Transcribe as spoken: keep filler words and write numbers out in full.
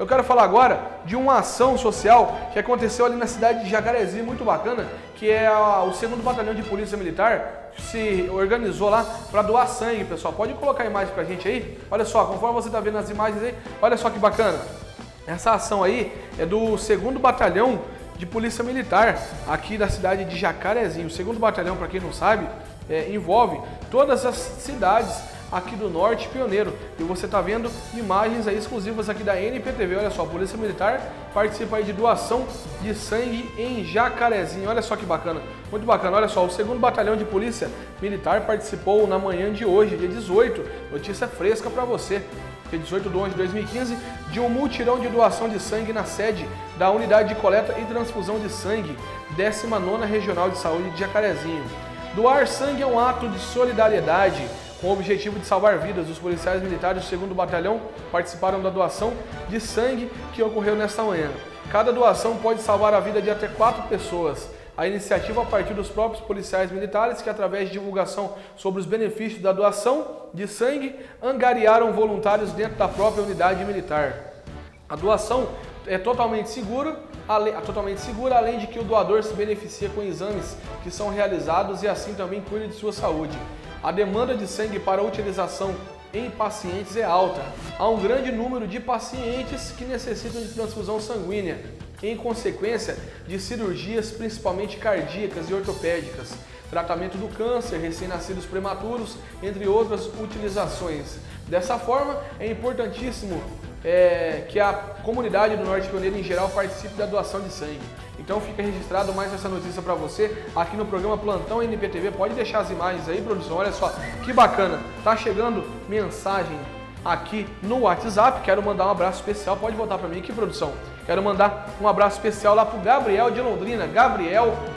Eu quero falar agora de uma ação social que aconteceu ali na cidade de Jacarezinho, muito bacana, que é a, o segundo Batalhão de Polícia Militar se organizou lá para doar sangue, pessoal. Pode colocar a imagem pra gente aí? Olha só, conforme você tá vendo as imagens aí, olha só que bacana. Essa ação aí é do segundo Batalhão de Polícia Militar aqui da cidade de Jacarezinho. O segundo Batalhão, para quem não sabe, é, envolve todas as cidades aqui do Norte Pioneiro. E você está vendo imagens aí exclusivas aqui da N P T V. Olha só, a Polícia Militar participa aí de doação de sangue em Jacarezinho. Olha só que bacana, muito bacana. Olha só, o segundo Batalhão de Polícia Militar participou na manhã de hoje, dia dezoito. Notícia fresca para você. dia dezoito de onze de dois mil e quinze, de um mutirão de doação de sangue na sede da Unidade de Coleta e Transfusão de Sangue, décima nona Regional de Saúde de Jacarezinho. Doar sangue é um ato de solidariedade com o objetivo de salvar vidas. Os policiais militares do segundo Batalhão participaram da doação de sangue que ocorreu nesta manhã. Cada doação pode salvar a vida de até quatro pessoas. A iniciativa a partir dos próprios policiais militares que, através de divulgação sobre os benefícios da doação de sangue, angariaram voluntários dentro da própria unidade militar. A doação é totalmente segura, totalmente segura, além de que o doador se beneficia com exames que são realizados e assim também cuida de sua saúde. A demanda de sangue para utilização em pacientes é alta. Há um grande número de pacientes que necessitam de transfusão sanguínea, em consequência de cirurgias principalmente cardíacas e ortopédicas, tratamento do câncer, recém-nascidos prematuros, entre outras utilizações. Dessa forma, é importantíssimo é, que a comunidade do Norte Pioneiro em geral participe da doação de sangue. Então fica registrado mais essa notícia para você aqui no programa Plantão N P T V. Pode deixar as imagens aí, produção, olha só que bacana. Tá chegando mensagem aqui no WhatsApp. Quero mandar um abraço especial, pode voltar para mim aqui, produção. Quero mandar um abraço especial lá pro Gabriel de Londrina. Gabriel